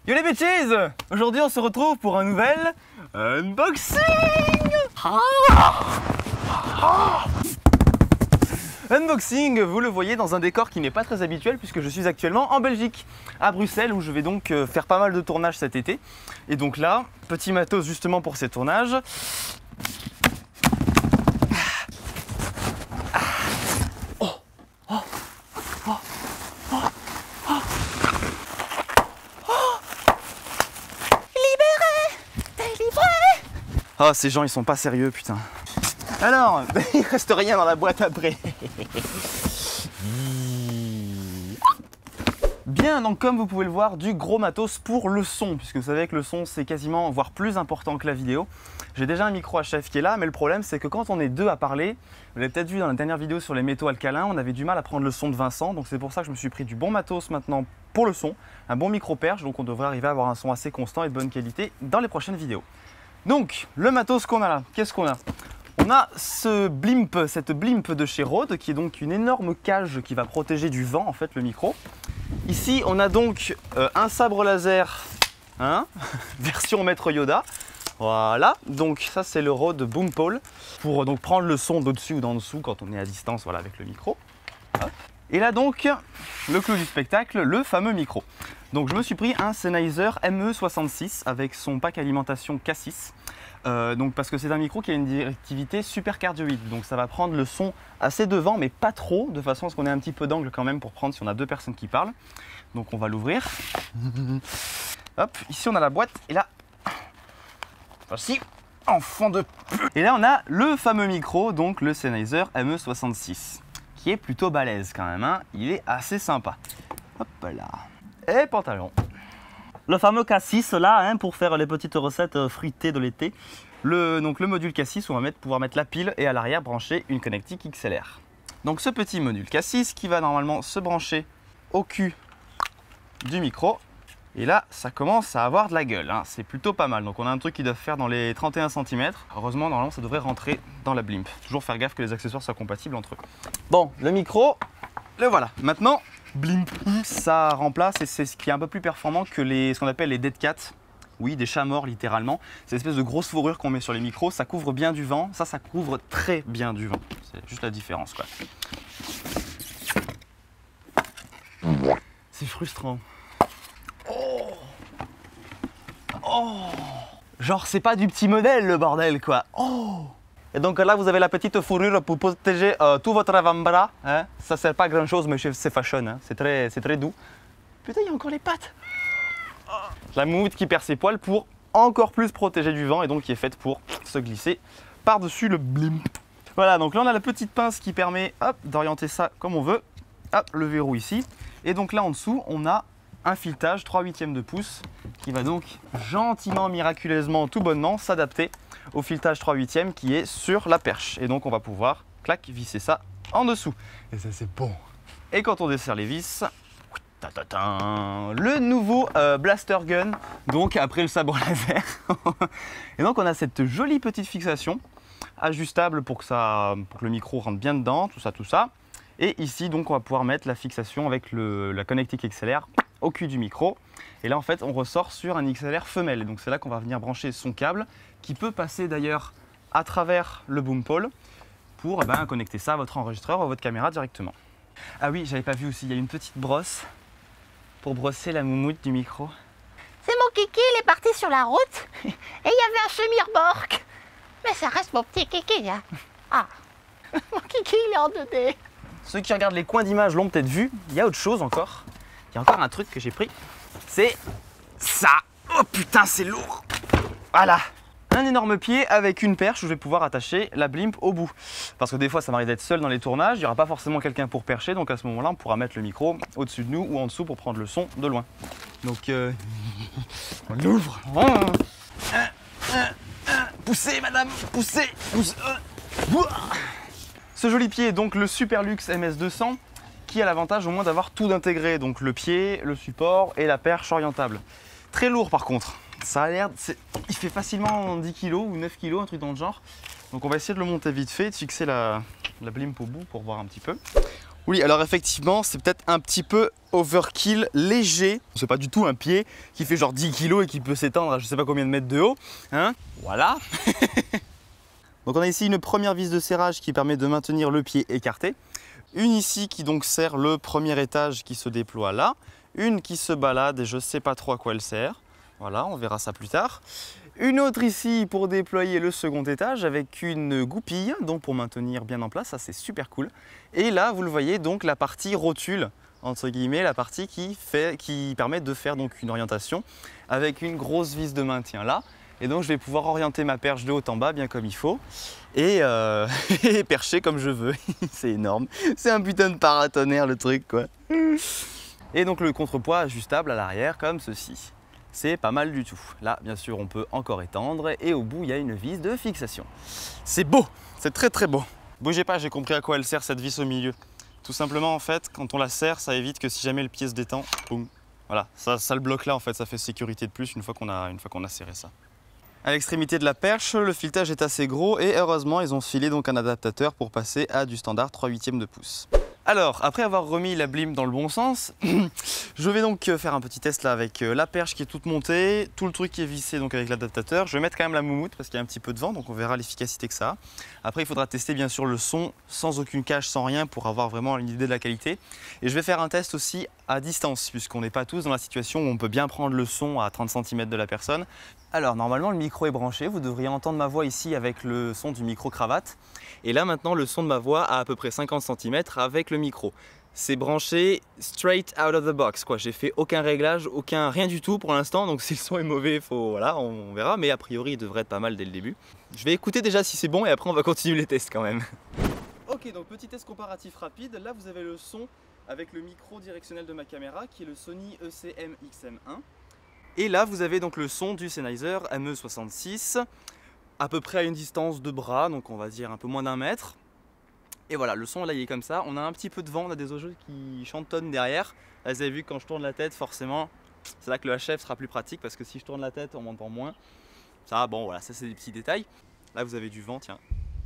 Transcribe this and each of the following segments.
Yo les bitches! Aujourd'hui on se retrouve pour un nouvel unboxing! Unboxing, vous le voyez, dans un décor qui n'est pas très habituel puisque je suis actuellement en Belgique, à Bruxelles, où je vais donc faire pas mal de tournages cet été. Et donc là, petit matos justement pour ces tournages. Oh, ces gens, ils sont pas sérieux, putain. Alors, il reste rien dans la boîte après. Bien, donc comme vous pouvez le voir, du gros matos pour le son, puisque vous savez que le son, c'est quasiment, voire plus important que la vidéo. J'ai déjà un micro HF qui est là, mais le problème, c'est que quand on est deux à parler, vous l'avez peut-être vu dans la dernière vidéo sur les métaux alcalins, on avait du mal à prendre le son de Vincent, donc c'est pour ça que je me suis pris du bon matos maintenant pour le son, un bon micro perche, donc on devrait arriver à avoir un son assez constant et de bonne qualité dans les prochaines vidéos. Donc, le matos qu'on a là, qu'est-ce qu'on a? On a ce blimp, cette blimp de chez Rode, qui est donc une énorme cage qui va protéger du vent, en fait, le micro. Ici, on a donc un sabre laser, hein, version Maître Yoda. Voilà, donc ça, c'est le Rode Boom Pole, pour donc prendre le son d'au-dessus ou d'en dessous quand on est à distance, voilà, avec le micro. Hop. Et là, donc, le clou du spectacle, le fameux micro. Donc je me suis pris un Sennheiser ME66 avec son pack alimentation K6. Donc parce que c'est un micro qui a une directivité super cardioïde. Donc ça va prendre le son assez devant mais pas trop, de façon à ce qu'on ait un petit peu d'angle quand même pour prendre si on a deux personnes qui parlent. Donc on va l'ouvrir. Hop, ici on a la boîte et là, voici, en fond de... Et là on a le fameux micro, donc le Sennheiser ME66, qui est plutôt balèze quand même, hein. Il est assez sympa. Hop là. Et pantalon. Le fameux K6 là, hein, pour faire les petites recettes fruitées de l'été. Donc le module K6, on va pouvoir mettre la pile et à l'arrière brancher une connectique XLR. Donc ce petit module K6 qui va normalement se brancher au cul du micro. Et là, ça commence à avoir de la gueule, hein. C'est plutôt pas mal. Donc on a un truc qui doit faire dans les 31 cm. Heureusement, normalement, ça devrait rentrer dans la blimp. Toujours faire gaffe que les accessoires soient compatibles entre eux. Bon, le micro, le voilà. Maintenant, blimp, ça remplace, et c'est ce qui est un peu plus performant que ce qu'on appelle les dead cats. Oui, des chats morts littéralement. C'est l'espèce de grosse fourrure qu'on met sur les micros. Ça couvre bien du vent. Ça couvre très bien du vent. C'est juste la différence, quoi. C'est frustrant. Oh, genre c'est pas du petit modèle le bordel quoi. Oh. Et donc là vous avez la petite fourrure pour protéger tout votre avant-bras, hein. Ça sert pas à grand chose mais c'est fashion, hein. C'est très doux. Putain, il y a encore les pattes. Oh. La moumoute qui perd ses poils pour encore plus protéger du vent et donc qui est faite pour se glisser par-dessus le blimp. Voilà, donc là on a la petite pince qui permet d'orienter ça comme on veut. Hop, le verrou ici. Et donc là en dessous on a un filetage 3/8 de pouce qui va donc gentiment, miraculeusement, tout bonnement s'adapter au filetage 3/8 qui est sur la perche. Et donc on va pouvoir, clac, visser ça en dessous. Et ça c'est bon. Et quand on desserre les vis, le nouveau blaster gun, donc après le sabre laser. Et donc on a cette jolie petite fixation ajustable pour que le micro rentre bien dedans, tout ça. Et ici donc on va pouvoir mettre la fixation avec la connectique XLR au cul du micro. Et là en fait on ressort sur un XLR femelle. Et donc c'est là qu'on va venir brancher son câble qui peut passer d'ailleurs à travers le boom pole pour connecter ça à votre enregistreur ou à votre caméra directement. Ah oui, j'avais pas vu aussi, il y a une petite brosse pour brosser la moumoute du micro. C'est mon kiki, il est parti sur la route et il y avait un semi-remorque. Mais ça reste mon petit kiki, hein. Ah, mon kiki il est en 2D. Ceux qui regardent les coins d'image l'ont peut-être vu, il y a autre chose encore. Il y a encore un truc que j'ai pris, c'est ça. Oh putain, c'est lourd. Voilà, un énorme pied avec une perche où je vais pouvoir attacher la blimp au bout. Parce que des fois, ça m'arrive d'être seul dans les tournages, il n'y aura pas forcément quelqu'un pour percher, donc à ce moment-là, on pourra mettre le micro au-dessus de nous ou en dessous pour prendre le son de loin. Donc, on l'ouvre. Poussez, madame, poussez. Ce joli pied est donc le Superlux MS200 qui a l'avantage au moins d'avoir tout d'intégré, donc le pied, le support et la perche orientable. Très lourd par contre, ça a l'air, il fait facilement 10 kg ou 9 kg, un truc dans le genre. Donc on va essayer de le monter vite fait, de fixer la blimp au bout pour voir un petit peu. Oui, alors effectivement, c'est peut-être un petit peu overkill, léger. C'est pas du tout un pied qui fait genre 10 kg et qui peut s'étendre à je sais pas combien de mètres de haut. Hein, voilà. Donc on a ici une première vis de serrage qui permet de maintenir le pied écarté. Une ici qui donc sert le premier étage qui se déploie là. Une qui se balade et je sais pas trop à quoi elle sert. Voilà, on verra ça plus tard. Une autre ici pour déployer le second étage avec une goupille, donc pour maintenir bien en place, ça c'est super cool. Et là, vous le voyez, donc la partie rotule, entre guillemets, la partie qui permet de faire donc une orientation avec une grosse vis de maintien là. Et donc je vais pouvoir orienter ma perche de haut en bas bien comme il faut et percher comme je veux. C'est énorme, c'est un putain de paratonnerre le truc quoi. Et donc le contrepoids ajustable à l'arrière comme ceci. C'est pas mal du tout. Là, bien sûr, on peut encore étendre et au bout, il y a une vis de fixation. C'est beau, c'est très très beau. Bougez pas, j'ai compris à quoi elle sert cette vis au milieu. Tout simplement, en fait, quand on la serre, ça évite que si jamais le pied se détend, boum, voilà, ça le bloque là, en fait, ça fait sécurité de plus une fois qu'on a serré ça. À l'extrémité de la perche, le filetage est assez gros et heureusement, ils ont filé donc un adaptateur pour passer à du standard 3/8 de pouce. Alors, après avoir remis la blimp dans le bon sens, je vais donc faire un petit test là avec la perche qui est toute montée, tout le truc qui est vissé donc avec l'adaptateur. Je vais mettre quand même la moumoute parce qu'il y a un petit peu de vent, donc on verra l'efficacité que ça a. Après, il faudra tester bien sûr le son sans aucune cache, sans rien, pour avoir vraiment une idée de la qualité. Et je vais faire un test aussi à distance, puisqu'on n'est pas tous dans la situation où on peut bien prendre le son à 30 cm de la personne. Alors, normalement, le micro est branché, vous devriez entendre ma voix ici avec le son du micro-cravate. Et là, maintenant, le son de ma voix à peu près 50 cm avec le micro. C'est branché straight out of the box, quoi. J'ai fait aucun réglage, rien du tout pour l'instant. Donc si le son est mauvais, voilà, on verra. Mais a priori, il devrait être pas mal dès le début. Je vais écouter déjà si c'est bon et après on va continuer les tests quand même. Ok, donc petit test comparatif rapide. Là, vous avez le son avec le micro directionnel de ma caméra qui est le Sony ECM XM1. Et là, vous avez donc le son du Sennheiser ME66 à peu près à une distance de bras, donc on va dire un peu moins d'1 mètre. Et voilà, le son là il est comme ça, on a un petit peu de vent, on a des oiseaux qui chantonnent derrière. Là vous avez vu que quand je tourne la tête, forcément, c'est là que le HF sera plus pratique parce que si je tourne la tête, on m'entend moins. Ça, bon voilà, ça c'est des petits détails. Là vous avez du vent, tiens.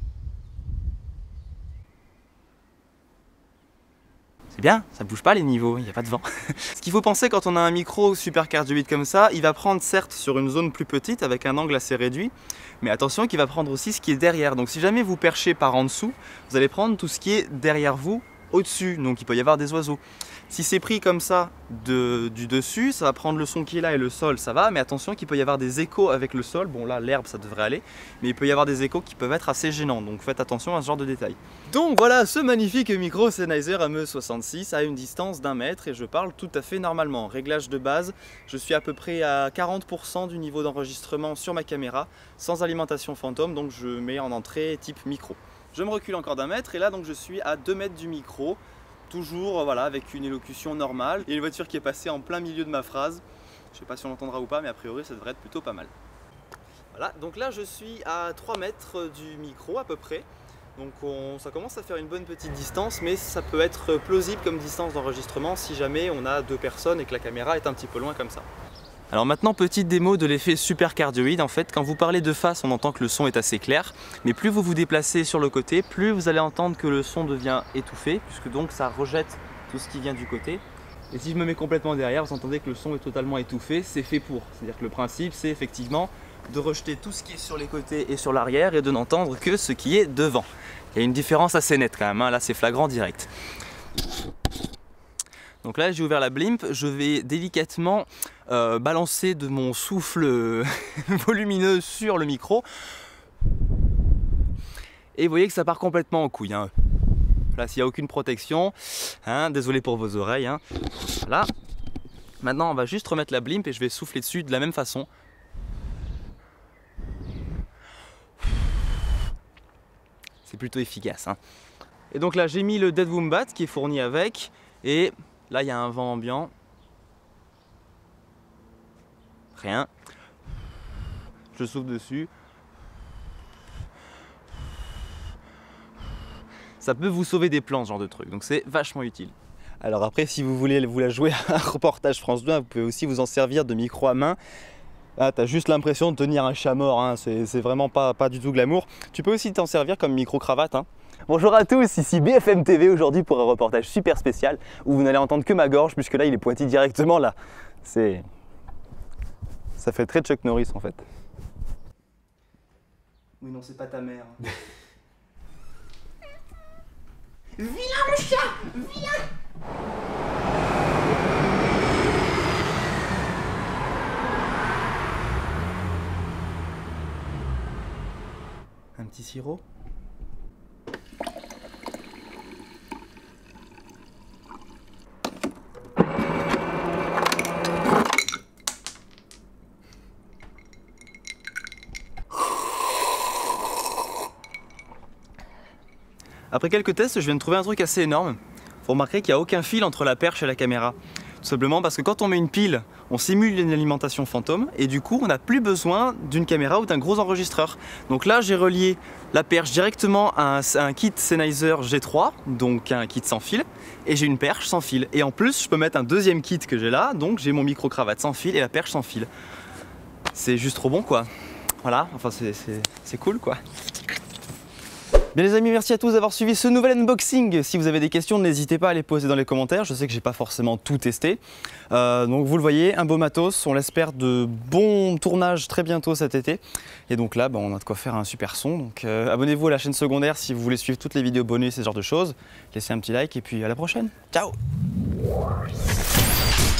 C'est bien, ça bouge pas les niveaux, il n'y a pas de vent. Ce qu'il faut penser quand on a un micro super cardioïde comme ça, il va prendre certes sur une zone plus petite avec un angle assez réduit, mais attention qu'il va prendre aussi ce qui est derrière. Donc si jamais vous perchez par en dessous, vous allez prendre tout ce qui est derrière vous, au-dessus. Donc il peut y avoir des oiseaux. Si c'est pris comme ça du dessus, ça va prendre le son qui est là et le sol, ça va, mais attention qu'il peut y avoir des échos avec le sol. Bon là l'herbe ça devrait aller, mais il peut y avoir des échos qui peuvent être assez gênants, donc faites attention à ce genre de détails. Donc voilà, ce magnifique micro Sennheiser ME66 à une distance d'1 mètre et je parle tout à fait normalement. Réglage de base, je suis à peu près à 40% du niveau d'enregistrement sur ma caméra, sans alimentation fantôme, donc je mets en entrée type micro. Je me recule encore d'1 mètre et là donc je suis à 2 mètres du micro. Toujours voilà, avec une élocution normale. Il y a une voiture qui est passée en plein milieu de ma phrase. Je ne sais pas si on l'entendra ou pas, mais a priori ça devrait être plutôt pas mal. Voilà, donc là je suis à 3 mètres du micro à peu près. Donc ça commence à faire une bonne petite distance, mais ça peut être plausible comme distance d'enregistrement si jamais on a 2 personnes et que la caméra est un petit peu loin comme ça. Alors maintenant, petite démo de l'effet super cardioïde. En fait, quand vous parlez de face, on entend que le son est assez clair, mais plus vous vous déplacez sur le côté, plus vous allez entendre que le son devient étouffé, puisque donc ça rejette tout ce qui vient du côté. Et si je me mets complètement derrière, vous entendez que le son est totalement étouffé, c'est fait pour. C'est-à-dire que le principe, c'est effectivement de rejeter tout ce qui est sur les côtés et sur l'arrière et de n'entendre que ce qui est devant. Il y a une différence assez nette quand même, hein. Là c'est flagrant direct. Donc là j'ai ouvert la blimp, je vais délicatement balancer de mon souffle volumineux sur le micro. Et vous voyez que ça part complètement en couille, hein. Là s'il n'y a aucune protection, hein, désolé pour vos oreilles, hein. Voilà. Maintenant on va juste remettre la blimp et je vais souffler dessus de la même façon. C'est plutôt efficace, hein. Et donc là j'ai mis le Dead Wombat qui est fourni avec et là il y a un vent ambiant. Rien. Je souffle dessus. Ça peut vous sauver des plans ce genre de truc, donc c'est vachement utile. Alors après si vous voulez vous la jouer à un reportage France 2, vous pouvez aussi vous en servir de micro à main. Là t'as juste l'impression de tenir un chat mort, hein. C'est vraiment pas du tout glamour. Tu peux aussi t'en servir comme micro-cravate, hein. Bonjour à tous, ici BFM TV aujourd'hui pour un reportage super spécial où vous n'allez entendre que ma gorge puisque là il est pointé directement là. Ça fait très Chuck Norris en fait. Oui non c'est pas ta mère. Viens mon chat, viens. Un petit sirop? Après quelques tests, je viens de trouver un truc assez énorme. Vous remarquerez qu'il n'y a aucun fil entre la perche et la caméra. Tout simplement parce que quand on met une pile, on simule une alimentation fantôme et du coup on n'a plus besoin d'une caméra ou d'un gros enregistreur. Donc là j'ai relié la perche directement à un kit Sennheiser G3, donc un kit sans fil, et j'ai une perche sans fil. Et en plus je peux mettre un deuxième kit que j'ai là, donc j'ai mon micro-cravate sans fil et la perche sans fil. C'est juste trop bon quoi. Voilà, enfin c'est cool quoi. Bien les amis, merci à tous d'avoir suivi ce nouvel unboxing. Si vous avez des questions, n'hésitez pas à les poser dans les commentaires. Je sais que j'ai pas forcément tout testé. Donc vous le voyez, un beau matos. On l'espère de bons tournages très bientôt cet été. Et donc là, on a de quoi faire un super son. Donc abonnez-vous à la chaîne secondaire si vous voulez suivre toutes les vidéos bonus et ce genre de choses. Laissez un petit like et puis à la prochaine. Ciao!